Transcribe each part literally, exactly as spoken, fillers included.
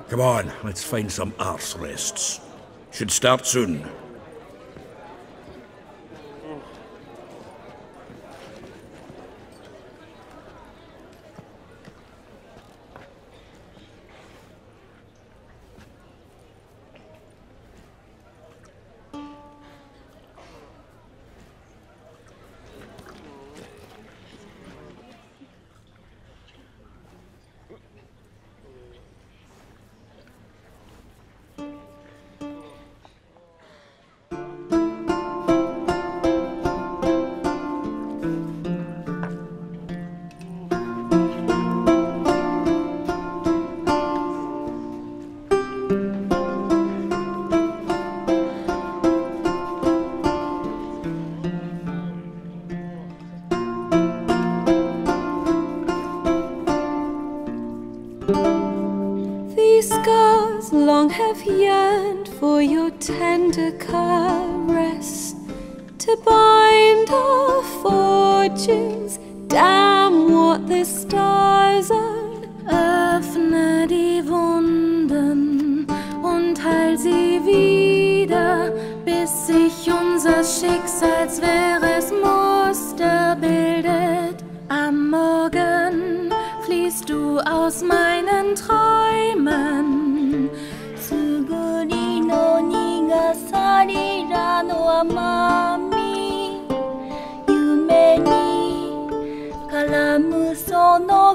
Come on, let's find some arse rests. Should start soon. These scars long have yearned for your tender caress, to bind our fortunes. Damn what the stars are. Öffne die Wunden und heil sie wieder, bis sich unser Schicksals wahres Muster bildet. Am Morgen fließt du aus meinen Träumen. Tsuguri no nigasarira no amami, yume ni karamu sono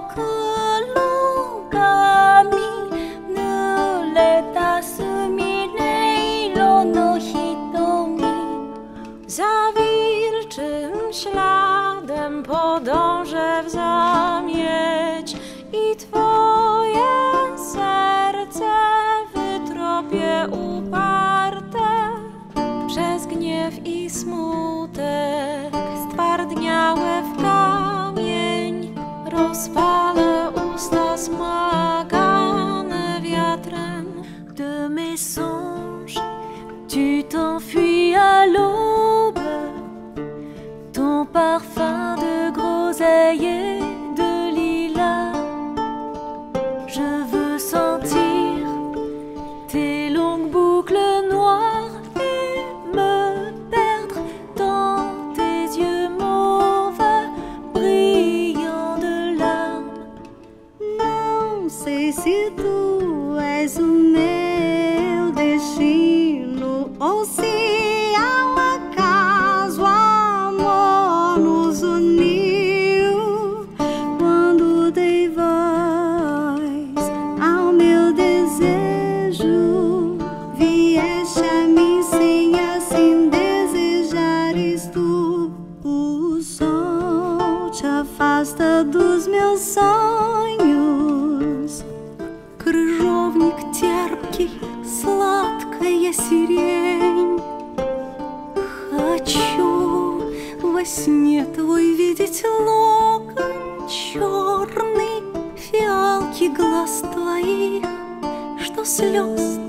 kurogami, nureta sumireiro no hitomi. Za wilczym śladem podążę w zamieć i twoje serce wytropię uparte. Przez gniew i smutek stwardniałe w kamień rozpalę usta smagane wiatrem. De mes songes, tu t'enfuis à l'aube, ton parfum de groseille et de lilas. Je veux sentir tes longues boucles noires et me perdre dans tes yeux mauves, brillants de larmes. Não sei se tu és o meu destino ou se ao acaso amor nos uniu. Quando dei voz ao meu desejo, vieste a mim sem assim desejares tu. O sol te afasta dos meus sonhos. Крыжовник терпкий, сладкая сирень. Хочу во сне твой видеть локон черный, фиалки глаз твоих, что слез